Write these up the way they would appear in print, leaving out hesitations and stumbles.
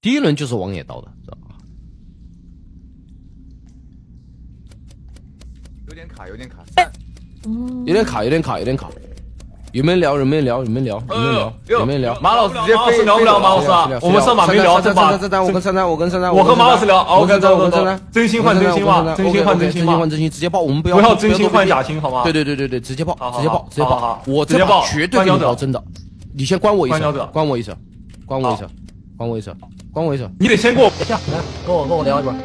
第一轮就是王野刀的，知道吧？ 有点卡，有点卡。 有点卡，有点卡，有点卡。有没有聊？有没有聊？有没有聊？有没有聊？有没有聊？ 马老师直接飞聊不了，马老师啊，我们上马没聊，这把我跟珊珊，我跟珊珊， 我和马老师聊， 我跟珊珊， 真心换真心嘛，真心换真心嘛， 真心直接报，我们不要真心换假心，好吗？ 对，直接报，直接报，直接报，我直接报， 绝对给你报真的。你先关我一手，关我一手，关我一手，关我一手，关我一手。 你得先过， 来，跟我聊一会儿。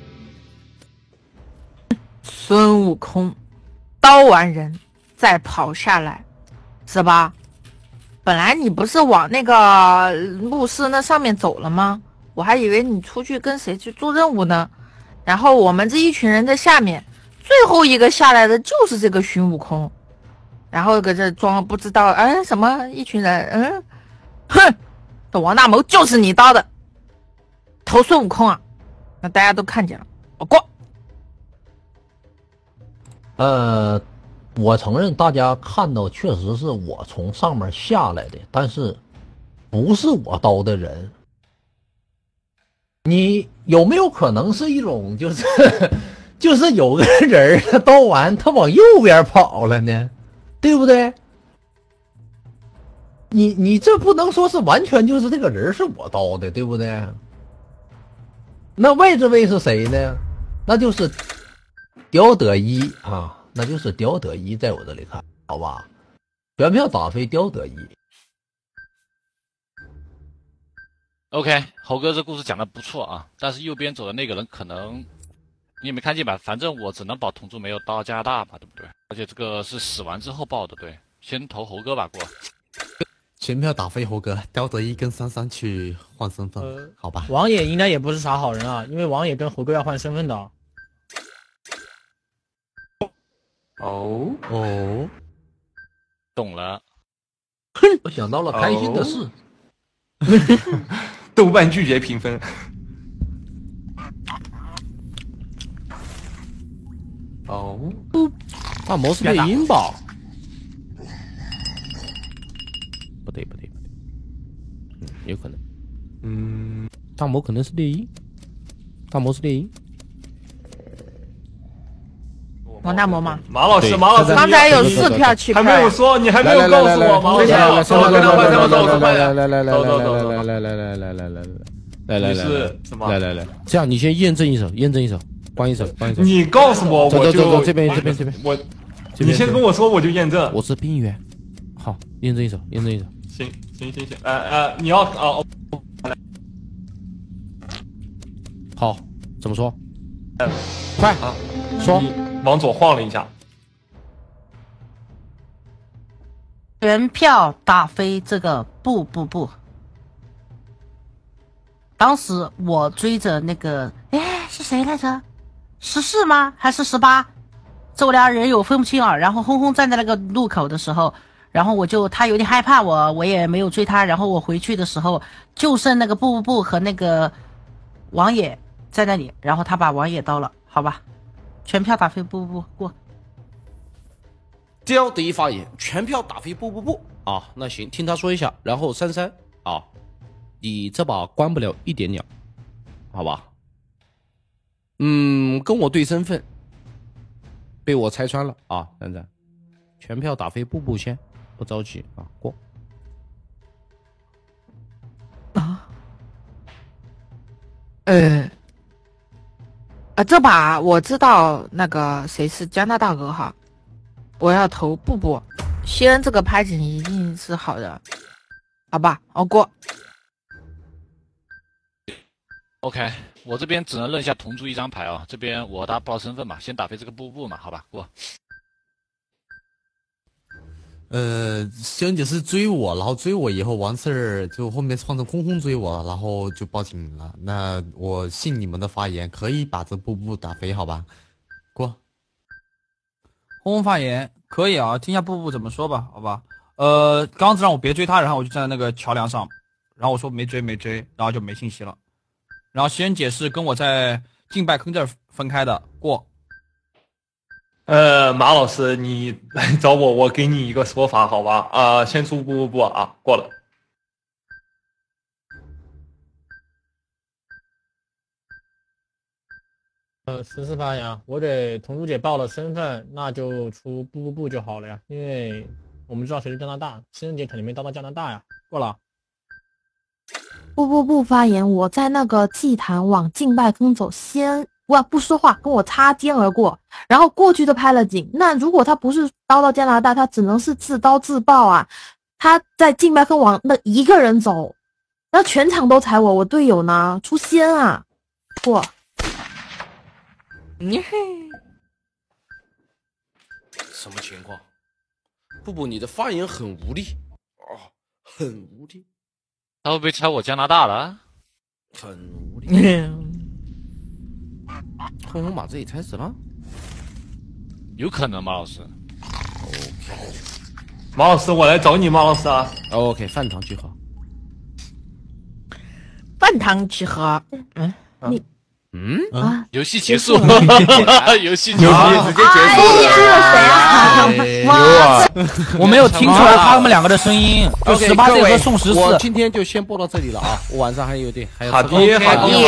孙悟空刀完人再跑下来，是吧？本来你不是往那个墓室那上面走了吗？我还以为你出去跟谁去做任务呢。然后我们这一群人在下面，最后一个下来的就是这个孙悟空。然后搁这装不知道，什么一群人，哼，这王大谋就是你刀的，投孙悟空啊！那大家都看见了，我过。 我承认大家看到确实是我从上面下来的，但是不是我刀的人。你有没有可能是一种就是有个人他刀完他往右边跑了呢？对不对？你这不能说是完全就是这个人是我刀的，对不对？那位置位是谁呢？那就是刁德一啊。那就是刁德一，在我这里看，好吧，全票打飞刁德一。 OK， 猴哥这故事讲的不错啊，但是右边走的那个人可能你也没看见吧？反正我只能保同住没有到加拿大嘛，对不对？而且这个是死完之后报的，对，先投猴哥吧，过。 全票打飞猴哥，刁德一跟珊珊去换身份，好吧？ 王野应该也不是啥好人啊，因为王野跟猴哥要换身份的。 哦， 懂了。 我想到了开心的事。 豆瓣拒绝评分。 大谋是猎鹰吧？不对，有可能。大谋可能是猎鹰。大谋是猎鹰。 王大谋吗？ 马老师， 刚才有4票7票， 还没有说，你还没有告诉我，马老师，我跟他换身份， 来， 是什么？ 来，这样你先验证一手，关一手。 你告诉我，我就这边， 我，你先跟我说，我就验证。 我是兵员，好，验证一手。 行，你要好，怎么说？快啊， 说。 往左晃了一下。 全票打飞这个不。当时我追着那个，是谁来着？14吗？还是18？这我俩人有分不清啊。然后轰轰站在那个路口的时候，然后他有点害怕我也没有追他。然后我回去的时候，就剩那个不和那个王野在那里，然后他把王野刀了，好吧。全票打飞不过。 刁德一发言，全票打飞不啊！那行，听他说一下。然后珊珊啊，你这把关不了一点鸟，好吧？跟我对身份，被我拆穿了啊！珊珊，全票打飞不先，不着急啊，过。 这把我知道那个谁是加拿大鹅哈，我要投布，西恩这个拍景一定是好的，好吧，我过。 OK， 我这边只能认下同住一张牌啊，这边我打报身份嘛，先打飞这个布嘛，好吧，过。 西恩姐是追我，然后追我以后完事儿，就后面换成轰追我，然后就报警了。那我信你们的发言，可以把这布打飞，好吧？过。 轰发言可以啊，听一下布怎么说吧，好吧？刚刚让我别追他，然后我就站在那个桥梁上，然后我说没追，然后就没信息了。然后西恩姐是跟我在敬拜坑这儿分开的，过。 马老师，你来找我，我给你一个说法，好吧？先出不啊，过了。 14发言，我给彤珠姐报了身份，那就出不就好了呀，因为我们知道谁是加拿大，情人节肯定没到加拿大呀。过了。 不发言，我在那个祭坛往敬拜坑走，先不说话，跟我擦肩而过，然后过去就拍了景。那如果他不是刀到加拿大，他只能是自刀自爆啊。他在敬拜坑往那一个人走，然后全场都踩我，我队友呢出仙啊，过。 什么情况？布，你的发言很无力哦，很无力。 他会不会猜我加拿大了？ 很无力。红马这里猜死了？ 有可能，马老师。 马老师，我来找你，马老师啊。 OK， 饭堂集合。 饭堂集合。 游戏结束，游戏直接结束了。我没有听出来他们两个的声音。就18岁和宋14。 我今天就先播到这里了啊！我晚上还有点， 好的， 新年快乐，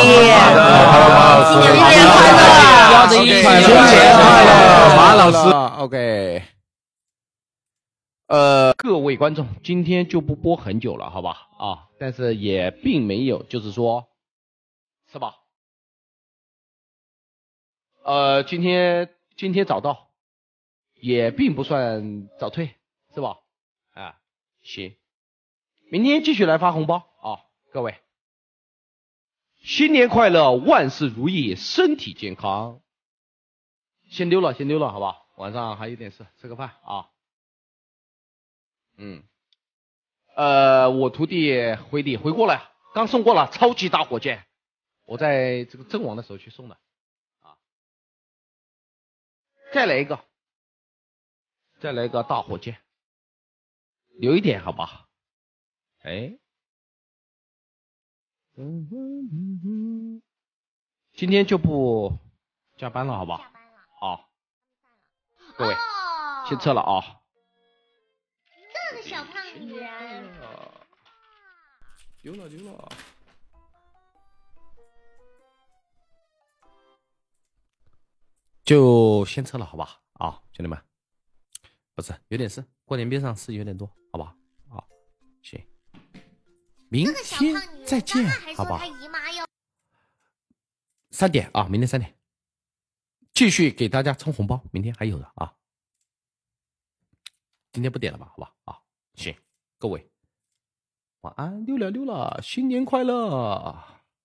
新年快乐，马老师。OK。各位观众，今天就不播很久了，好吧？啊，但是也并没有，就是说，是吧？今天早到，也并不算早退，是吧？啊，行，明天继续来发红包啊，各位，新年快乐，万事如意，身体健康。先溜了，好吧？晚上还有点事，吃个饭啊。我徒弟回过来，刚送过了超级大火箭，我在这个阵亡的时候去送的。再来一个大火箭，留一点好吧？今天就不加班了，好吧？好，各位，先撤了啊。 这个小胖女人， 丢了。就先撤了，好吧？啊，兄弟们，不是有点事，过年边上事有点多，好吧？啊，行，明天再见，好吧？3点啊，明天3点，继续给大家冲红包，明天还有的啊。今天不点了吧？好吧？啊，行，各位晚安，溜了，新年快乐。